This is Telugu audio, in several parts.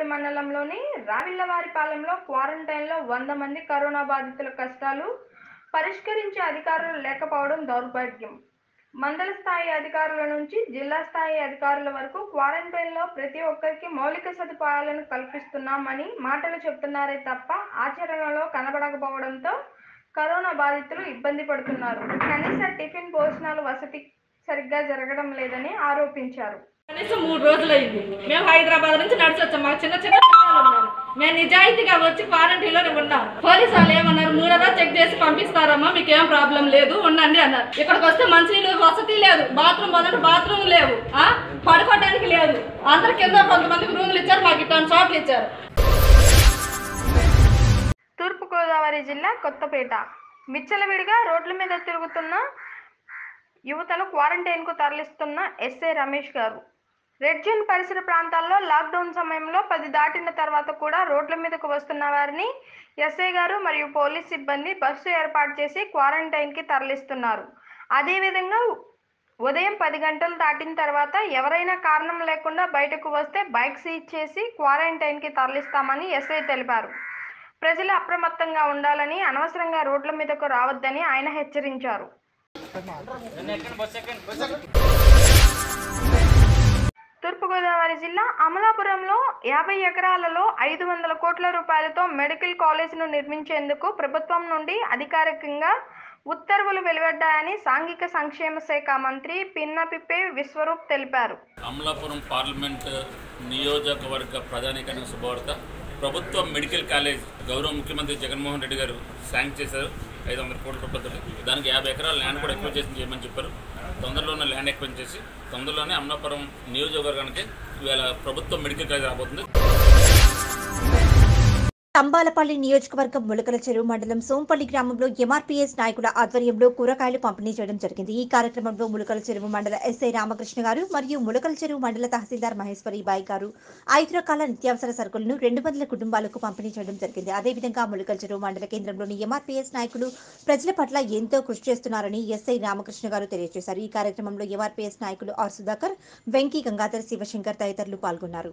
మండలంలోని రావిళ్లవారిపాలెంలో క్వారంటైన్లో 100 మంది కరోనా బాధితుల కష్టాలు పరిష్కరించే అధికారులు లేకపోవడం దౌర్భాగ్యం. మండల స్థాయి అధికారుల నుంచి జిల్లా స్థాయి అధికారుల వరకు క్వారంటైన్లో ప్రతి ఒక్కరికి మౌలిక సదుపాయాలను కల్పిస్తున్నామని మాటలు చెప్తున్నారే తప్ప ఆచరణలో కనబడకపోవడంతో కరోనా బాధితులు ఇబ్బంది పడుతున్నారు. కనీస టిఫిన్ భోజనాలు వసతి సరిగ్గా జరగడం లేదని ఆరోపించారు. కనీసం 3 రోజులైంది. మేము హైదరాబాద్ నుంచి నడిచి వచ్చాం. మాకు చిన్న పిల్లలు ఉన్నారు. మేము నిజాయితీగా వచ్చి క్వారంటైన్లోనే ఉన్నాం. పోలీసు వాళ్ళు ఏమన్నారు, 3వ రోజు చెక్ చేసి పంపిస్తారమ్మా, మీకు ఏం ప్రాబ్లం లేదు, ఉండండి అన్నారు. ఇక్కడికి వస్తే మంచినీళ్ళు వసతి లేదు, బాత్రూమ్ లేవు, పడుకోవడానికి లేదు. అందరి కింద కొంతమందికి రూములు ఇచ్చారు, మాకు ఇట్లాంటి చోట్లు ఇచ్చారు. తూర్పుగోదావరి జిల్లా కొత్తపేట విచ్చలవిడిగా రోడ్ల మీద తిరుగుతున్న యువతను క్వారంటైన్కు తరలిస్తున్న ఎస్ఐ రమేష్ గారు. రెడ్ జోన్ పరిసర ప్రాంతాల్లో లాక్డౌన్ సమయంలో 10 దాటిన తర్వాత కూడా రోడ్ల మీదకు వస్తున్న వారిని ఎస్ఐ గారు మరియు పోలీస్ సిబ్బంది బస్సు ఏర్పాటు చేసి క్వారంటైన్కి తరలిస్తున్నారు. అదేవిధంగా ఉదయం 10 గంటలు దాటిన తర్వాత ఎవరైనా కారణం లేకుండా బయటకు వస్తే బైక్ సీజ్ చేసి క్వారంటైన్కి తరలిస్తామని ఎస్ఐ తెలిపారు. ప్రజలు అప్రమత్తంగా ఉండాలని, అనవసరంగా రోడ్ల మీదకు రావద్దని ఆయన హెచ్చరించారు. తూర్పుగోదావరి జిల్లా అమలాపురంలో 50 ఎకరాలలో 500 కోట్ల రూపాయలతో మెడికల్ కాలేజీను నిర్మించేందుకు ప్రభుత్వం నుండి అధికారికంగా ఉత్తర్వులు వెలువడ్డాయని సాంఘిక సంక్షేమ శాఖ మంత్రి పిన్నపిప్పే విశ్వరూప్ తెలిపారు. అమలాపురం పార్లమెంట్ నియోజకవర్గ ప్రధానికైన శుభవార్త. ప్రభుత్వ మెడికల్ కాలేజ్ గౌరవ ముఖ్యమంత్రి జగన్మోహన్ రెడ్డి గారు శాంక్షన్ చేశారు 500 కోట్ల రూపాయలతో. దానికి 50 ఎకరాల ల్యాండ్ కూడా ఎక్విజిషన్ చేయమని చెప్పారు. తొందరలోనే ల్యాండ్ ఎక్విజిషన్ చేసి తొందరలోనే అమలాపురం నియోజకవర్గానికి ఇవాళ ప్రభుత్వ మెడికల్ కాలేజ్ రాబోతుంది. తంబాలపల్లి నియోజకవర్గం ములకల చెరువు మండలం సోంపల్లి గ్రామంలో ఎంఆర్పీఎస్ నాయకుల ఆధ్వర్యంలో కూరగాయలు పంపిణీ చేయడం జరిగింది. ఈ కార్యక్రమంలో ములకల చెరువు మండల ఎస్ఐ రామకృష్ణ గారు మరియు ములకల చెరువు మండల తహసీల్దార్ మహేశ్వరి బాయ్ గారు 5 రకాల నిత్యావసర సరుకులను 200 కుటుంబాలకు పంపిణీ చేయడం జరిగింది. అదేవిధంగా ములకల చెరువు మండల కేంద్రంలోని ఎంఆర్పీఎస్ నాయకులు ప్రజల పట్ల ఎంతో కృషి చేస్తున్నారని ఎస్ఐ రామకృష్ణ గారు తెలియజేశారు. ఈ కార్యక్రమంలో ఎంఆర్పీఎస్ నాయకులు ఆర్ సుధాకర్, వెంకీ, గంగాధర్, శివశంకర్ తదితరులు పాల్గొన్నారు.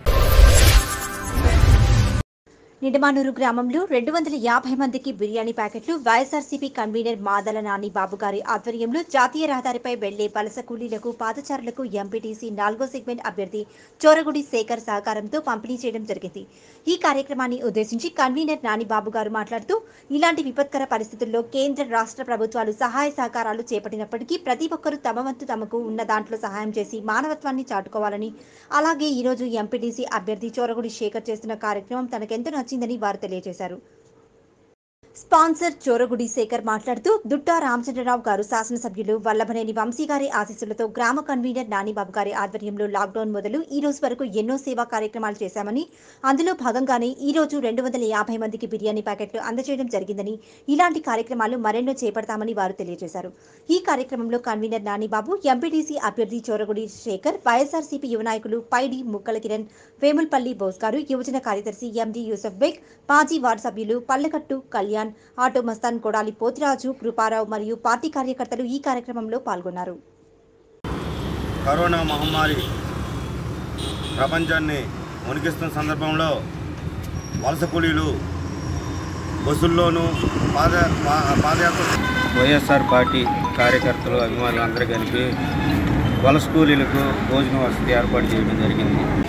నిడమానూరు గ్రామంలో 250 మందికి బిర్యానీ ప్యాకెట్లు వైఎస్ఆర్సీపీ కన్వీనర్ మాదల నాని బాబు గారి ఆధ్వర్యంలో జాతీయ రహదారిపై వెళ్లే వలస కూలీలకు, పాదచారులకు ఎంపీటీసీ 4వ సెగ్మెంట్ అభ్యర్థి చోరగుడి శేఖర్ సహకారంతో పంపిణీ చేయడం జరిగింది. ఈ కార్యక్రమాన్ని ఉద్దేశించి కన్వీనర్ నాని బాబు గారు మాట్లాడుతూ, ఇలాంటి విపత్కర పరిస్థితుల్లో కేంద్ర, రాష్ట్ర ప్రభుత్వాలు సహాయ సహకారాలు చేపట్టినప్పటికీ ప్రతి ఒక్కరూ తమ వంతు తమకు ఉన్న దాంట్లో సహాయం చేసి మానవత్వాన్ని చాటుకోవాలని, అలాగే ఈరోజు ఎంపీటీసీ అభ్యర్థి చోరగుడి శేఖర్ చేస్తున్న కార్యక్రమం తనకెంతో నచ్చిందని వారు తెలియజేశారు. స్పాన్సర్ చోరగుడి శేఖర్ మాట్లాడుతూ, దుట్టా రామచంద్రరావు గారు, శాసనసభ్యులు వల్లభనేని వంశీ గారి ఆశీస్సులతో గ్రామ కన్వీనర్ నానిబాబు గారి ఆధ్వర్యంలో లాక్డౌన్ మొదలు ఈ రోజు వరకు ఎన్నో సేవా కార్యక్రమాలు చేశామని, అందులో భాగంగానే ఈ రోజు 250 మందికి బిర్యానీ ప్యాకెట్లు అందజేయడం జరిగిందని, ఇలాంటి కార్యక్రమాలు మరెన్నో చేపడతామని వారు తెలియజేశారు. ఈ కార్యక్రమంలో కన్వీనర్ నానిబాబు, ఎంపీటీసీ అభ్యర్థి చోరగుడి శేఖర్, వైఎస్ఆర్సీపీ యువ నాయకులు పైడి ముక్కల కిరణ్, వేముల్పల్లి బోస్ గారు, యువజన కార్యదర్శి ఎండి యూసఫ్ బేగ్, పాజీ వార్డు సభ్యులు పల్లెకట్టు కళ్యాణ్, ఆటో మస్తాన్ కొడాలి పోతిరాజు, కృపారావు మరియు పార్టీ కార్యకర్తలు ఈ కార్యక్రమంలో పాల్గొన్నారు. కరోనా మహమ్మారి ప్రపంచాన్ని వణికిస్తున్న సందర్భంలో వలస కూలీలు బస్సుల్లోనూ పాదయాత్ర వైఎస్ఆర్ పార్టీ కార్యకర్తలు, అభిమానులు అందరూ కలిపి వలస కూలీలకు భోజన వసతి ఏర్పాటు చేయడం జరిగింది.